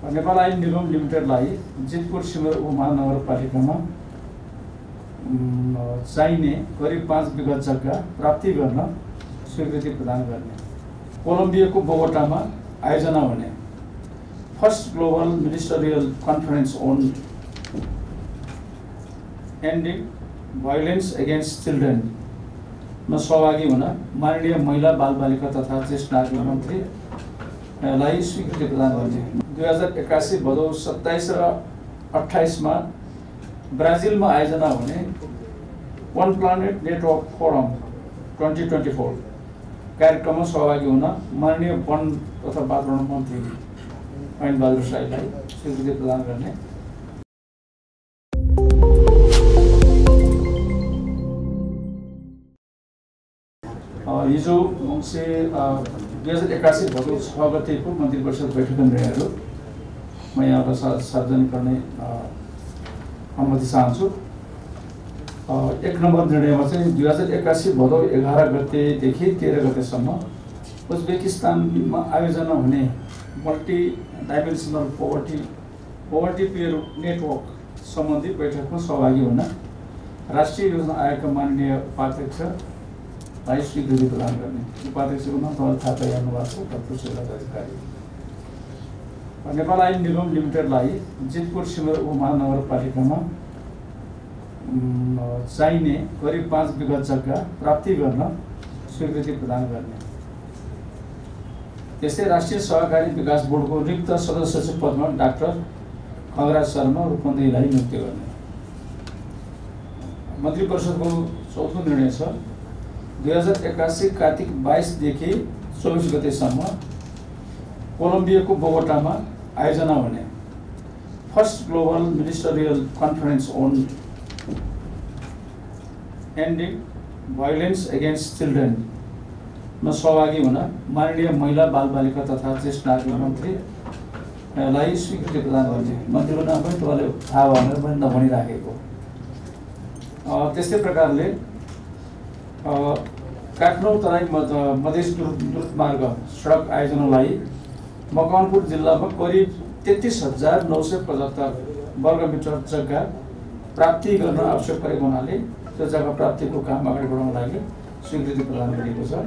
नेपाल आइन निगम लिमिटेडलाई जितपुर सिमर उपमहानगरपालिकामा चाहिने करिब 5 बिघा जग्गा प्राप्ति गर्न स्वीकृति प्रदान गर्ने, कोलम्बियाको बोगोटामा आयोजना हुने first global ministerial conference on ending violence against children में सहभागी हुन माननीय महिला बाल बालिका तथा ज्येष्ठ नागरिक मन्त्रीलाई स्वीकृति प्रदान गर्ने। 2081 भदौ 27 र 28 में ब्राजिल में आयोजना हुने वन प्लानेट नेटवर्क फोरम 2024 कार्यक्रम में सहभागी हुन माननीय वन तथा वातावरण मन्त्री ऐन बहादुर शाहीलाई स्वीकृति प्रदान गर्ने। हिजो 2081 भदौ 6 गतेको मन्त्री परिषद बैठकका निर्णयहरू म यहाँबाट सार्वजनिक गर्ने अनुमति चाहन्छु। 1 नम्बर निर्णयमा चाहिँ 2081 भदौ 11 गतेदेखि 13 गतेसम्म उज्बेकिस्तानमा आयोजना हुने multi dimensional poverty peer network सम्बन्धी बैठकमा सहभागी हुन राष्ट्रिय योजना आयोगका माननीय उपाध्यक्षलाई स्वीकृति प्रदान गर्ने। उपाध्यक्षको नाम तपाईँले थाहा पाइहाल्नु भएको छ, डाक्टर सुरज अधिकारी। नेपाल आइन निगम लिमिटेडलाई जितपुर सिमर उपमहानगरपालिकामा चाहिने करिब 5 बिघा जग्गा प्राप्ति गर्न स्वीकृति प्रदान गर्ने। त्यस्तै राष्ट्रिय सहकारी विकास बोर्डको रिक्त सदस्य सचिव पदमा डाक्टर खगराज शर्मा रूपन्देहीलाई नियुक्ति गर्ने। मन्त्री परिषदको चौथो निर्णय छ 2081 कार्तिक 22 देखि 24 गतेसम्म कोलम्बियाको बोगोटामा आयोजना हुने first global ministerial conference on ending violence against children में सहभागी हुन माननीय महिला बाल बालिका तथा ज्येष्ठ नागरिक मन्त्रीलाई स्वीकृति प्रदान गर्ने। मन्त्रीको नाम पनि तपाईँले थाहा भनेर पनि नभनिराखेको। त्यस्तै प्रकारले काठमाडौँ तराई मधेस द्रुत मार्ग सडक आयोजनालाई मकवानपुर जिल्लामा करिब 33,975 वर्ग मिटर जग्गा प्राप्ति गर्न आवश्यक परेको हुनाले त्यो जग्गा प्राप्तिको काम अगाडि बढाउन लागि स्वीकृति प्रदान गरिएको छ।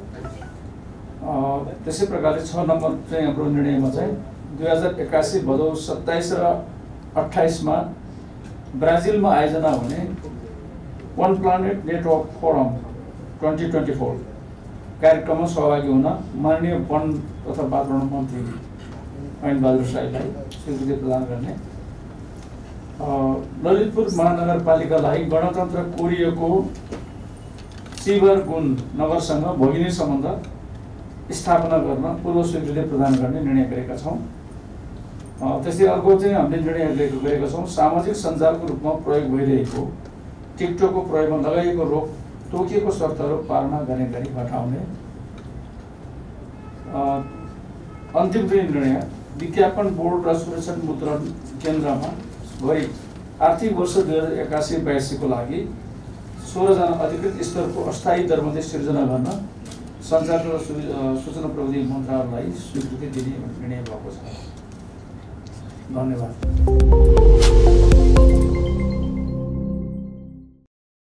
त्यसै प्रकारले 6 नम्बर चाहिँ हाम्रो निर्णयमा चाहिँ 2081 भदौ 27 र 28 में ब्राजिल में आयोजना हुने वन प्लानेट नेटवर्क फोरम 2024 कार्यक्रम में सहभागी हुन माननीय वन तथा वातावरण मन्त्री ऐन बहादुर शाहीलाई स्वीकृति प्रदान गर्ने। ललितपुर महानगरपालिकालाई गणतन्त्र कोरिएको चिबरगुन नगरसँग भगिनी सम्बन्ध स्थापना गर्न पूर्व स्वीकृति प्रदान गर्ने निर्णय गरेका छौँ। त्यस्तै अर्को चाहिँ हामीले निर्णय गरेका छौँ सामाजिक सञ्जालको रूपमा प्रयोग भइरहेको टिकटकको प्रयोगमा लगाइएको रोक तोकिएको शर्तहरू पालना गर्ने गरी हटाउने। अन्तिम चाहिँ निर्णय विज्ञापन बोर्ड र सुरक्षा मुद्रण केन्द्रमा गरी आर्थिक वर्ष 2081-82 को लागि 16 जना अधिकृत स्तरको अस्थायी दरबन्दी सिर्जना गर्न सञ्चार र सूचना प्रविधि मन्त्रालयलाई स्वीकृति दिने निर्णय भएको छ। धन्यवाद।